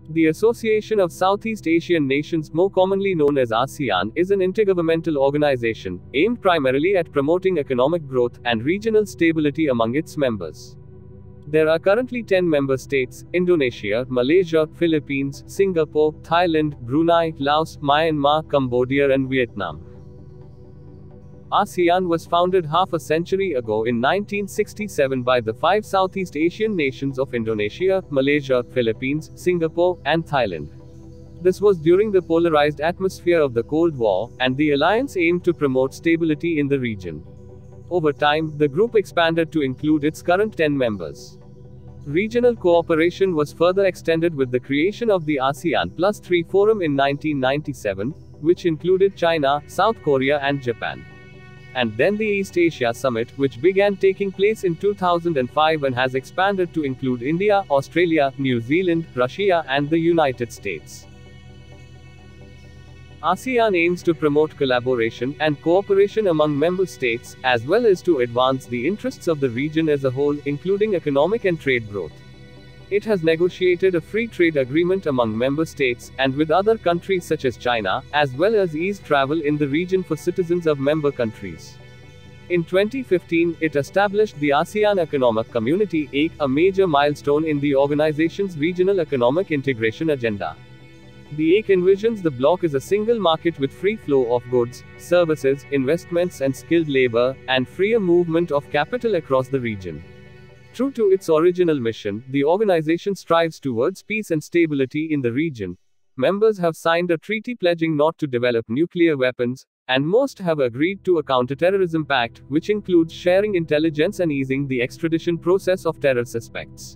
The Association of Southeast Asian Nations, more commonly known as ASEAN, is an intergovernmental organization, aimed primarily at promoting economic growth and regional stability among its members. There are currently 10 member states: Indonesia, Malaysia, Philippines, Singapore, Thailand, Brunei, Laos, Myanmar, Cambodia and Vietnam. ASEAN was founded half a century ago in 1967 by the 5 Southeast Asian nations of Indonesia, Malaysia, Philippines, Singapore, and Thailand. This was during the polarized atmosphere of the Cold War, and the alliance aimed to promote stability in the region. Over time, the group expanded to include its current 10 members. Regional cooperation was further extended with the creation of the ASEAN Plus 3 Forum in 1997, which included China, South Korea and Japan. And then the East Asia Summit, which began taking place in 2005 and has expanded to include India, Australia, New Zealand, Russia, and the United States. ASEAN aims to promote collaboration and cooperation among member states, as well as to advance the interests of the region as a whole, including economic and trade growth. It has negotiated a free trade agreement among member states, and with other countries such as China, as well as eased travel in the region for citizens of member countries. In 2015, it established the ASEAN Economic Community (AEC), a major milestone in the organization's regional economic integration agenda. The AEC envisions the bloc as a single market with free flow of goods, services, investments and skilled labor, and freer movement of capital across the region. True to its original mission, the organization strives towards peace and stability in the region. Members have signed a treaty pledging not to develop nuclear weapons, and most have agreed to a counterterrorism pact, which includes sharing intelligence and easing the extradition process of terror suspects.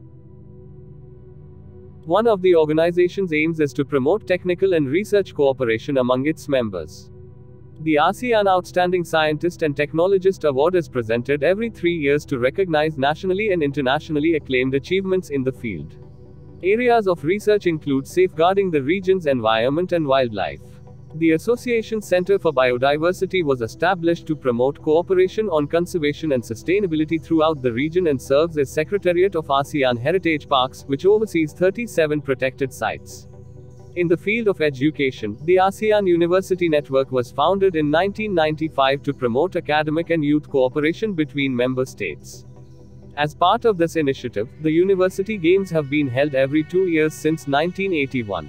One of the organization's aims is to promote technical and research cooperation among its members. The ASEAN Outstanding Scientist and Technologist Award is presented every 3 years to recognize nationally and internationally acclaimed achievements in the field. Areas of research include safeguarding the region's environment and wildlife. The Association Center for Biodiversity was established to promote cooperation on conservation and sustainability throughout the region and serves as Secretariat of ASEAN Heritage Parks, which oversees 37 protected sites. In the field of education, the ASEAN University Network was founded in 1995 to promote academic and youth cooperation between member states. As part of this initiative, the University Games have been held every 2 years since 1981.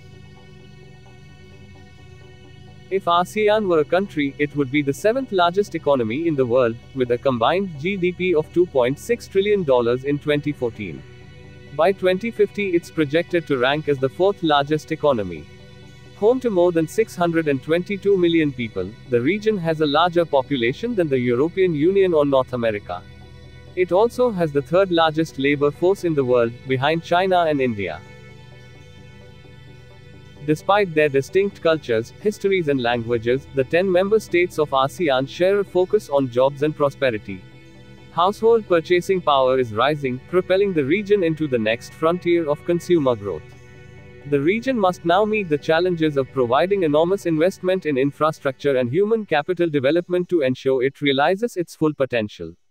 If ASEAN were a country, it would be the 7th largest economy in the world, with a combined GDP of $2.6 trillion in 2014. By 2050, it's projected to rank as the 4th largest economy. Home to more than 622 million people, the region has a larger population than the European Union or North America. It also has the 3rd largest labor force in the world, behind China and India. Despite their distinct cultures, histories and languages, the 10 member states of ASEAN share a focus on jobs and prosperity. Household purchasing power is rising, propelling the region into the next frontier of consumer growth. The region must now meet the challenges of providing enormous investment in infrastructure and human capital development to ensure it realizes its full potential.